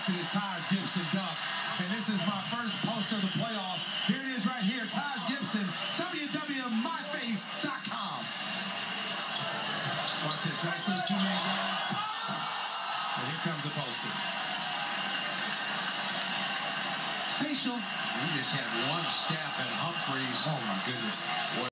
after this Taj Gibson dunk. And this is my first poster of the playoffs. Here it is right here. Taj Gibson, www.myface.com. Watch this. Nice little two-man game. And here comes the poster. Facial. He just had one step at Humphries. Oh, my goodness.